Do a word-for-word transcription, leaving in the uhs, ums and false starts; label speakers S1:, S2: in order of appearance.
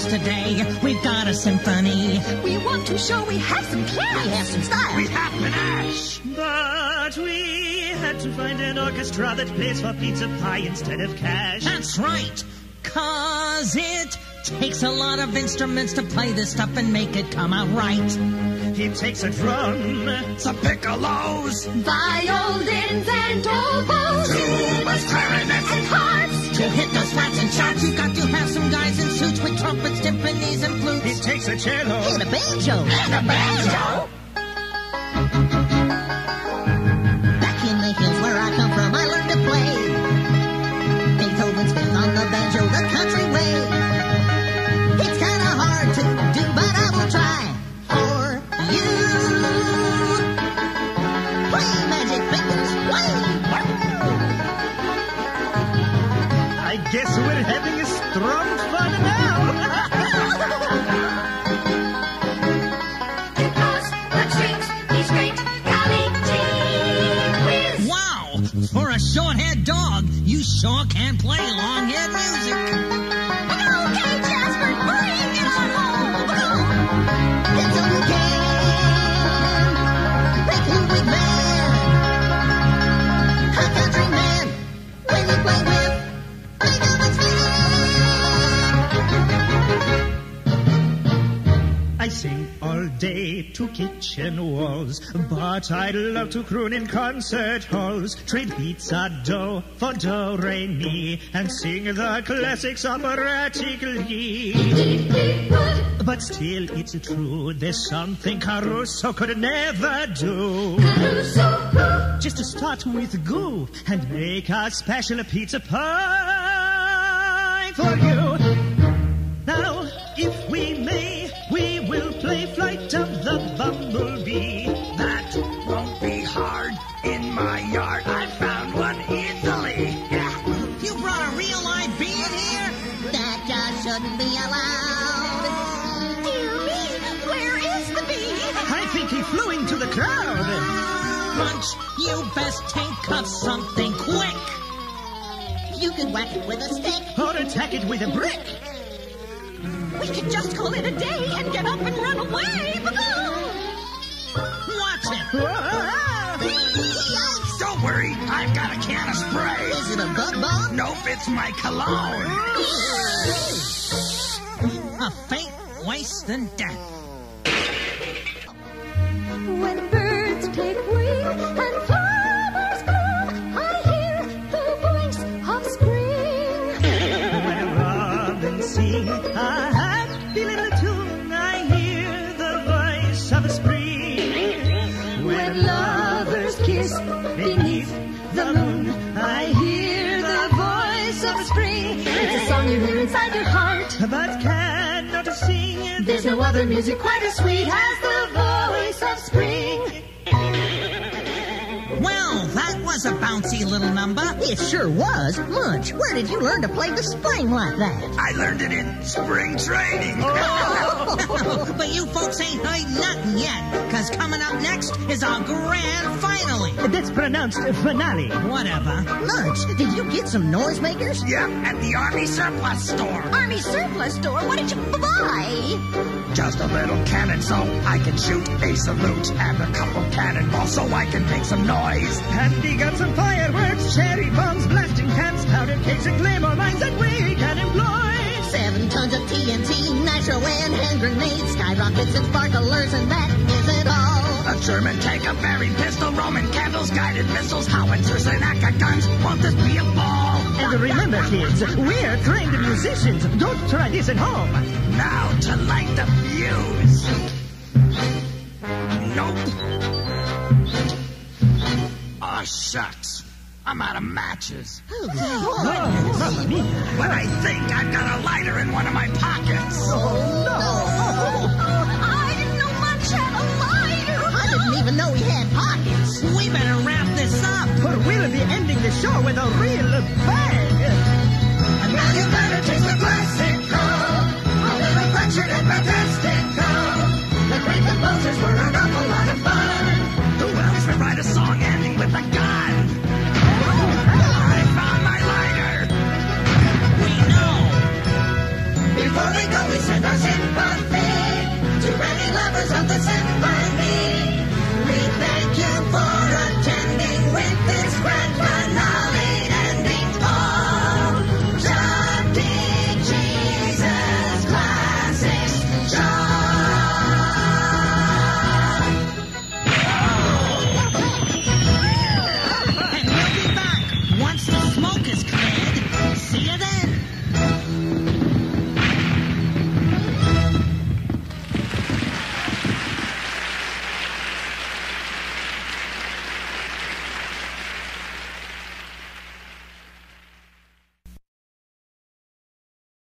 S1: today. We've got a symphony.
S2: We want to show we have some class.
S1: We have some style.
S3: We have panache.
S4: But we had to find an orchestra that plays for pizza pie instead of cash.
S1: That's right. Cause it takes a lot of instruments to play this stuff and make it come out right.
S4: It takes a drum,
S3: some piccolos,
S2: violins and oboes,
S3: tubas, clarinets,
S2: and harps.
S1: To hit those flats and sharps, you've got to have some guys in suits with trumpets, timpanis, and flutes.
S4: It takes a cello
S1: and a banjo.
S3: And a banjo.
S1: Back in the hills where I come from, I learned to play Beethoven spins on the banjo the country way. It's kind of hard to do, but I will try for you. Play, magic fingers, play.
S4: I guess we're having a strong fun now.
S2: Because let's sing these great quiz.
S1: Wow! For a short-haired dog, you sure can play long-haired music.
S2: Okay, Jasper, bring it on home.
S1: It's okay. Make you big man. A country man. When you play with
S4: I sing all day to kitchen walls, but I'd love to croon in concert halls, trade pizza dough for do, re, mi, and sing the classics operatically. But still it's true, there's something Caruso could never do. Just to start with goo and make a special pizza pie for you. Now, if we may, we will play Flight of the Bumblebee.
S3: That won't be hard. In my yard, I found one easily. Yeah.
S1: You brought a real live bee in here? That just shouldn't be allowed.
S2: Dear me, where is the bee?
S4: I think he flew into the crowd.
S1: Munch, you best think of something quick. You can whack it with a stick.
S4: Or attack it with a brick.
S2: We could just call it a day and get up and run away.
S1: Watch it.
S3: Yikes! Don't worry, I've got a can of spray.
S1: Is it a bug bomb?
S3: Nope, it's my cologne.
S1: A faint, wasting death.
S2: When birds take wing and flowers bloom, I hear the voice of spring.
S4: When robins sing a happy little tune, I hear the voice of spring.
S2: When lovers kiss beneath the moon, I hear the voice of spring. It's a song you hear inside your heart,
S4: But cannot sing.
S2: there's no other music quite as sweet as the voice of spring.
S1: Well, that was a bouncy little number. It sure was. Munch, where did you learn to play the spring like that?
S3: I learned it in spring training.
S1: Oh. But you folks ain't heard nothing yet, because coming up next is our grand finale.
S4: That's pronounced finale.
S1: Whatever. Munch, did you get some noisemakers?
S3: Yeah, at the Army Surplus Store.
S2: Army surplus store, what did you buy?
S3: Just a little cannon so I can shoot a salute, and a couple cannonballs so I can make some noise.
S4: And he got some fireworks, cherry bombs, blasting cans, powder kegs, and claymore mines that we can employ.
S1: Seven tons of T N T, nitro, and hand grenades, skyrockets and sparklers, and that isn't all.
S3: A German tank, a buried pistol, Roman candles, guided missiles, howitzers, and A C A guns. Won't this be a ball?
S4: And remember, kids, we're trained musicians. Don't try this at home.
S3: Now to light the fuse. Nope. Aw, shucks. I'm out of matches.
S4: Oh, Mamma mia.
S3: But I think I've got a lighter in one of my pockets.
S2: I didn't know Munch had a lighter.
S1: I didn't even know he had pockets. We better wrap this up.
S4: Or we'll be ending the show with a real bang.
S3: And now you better taste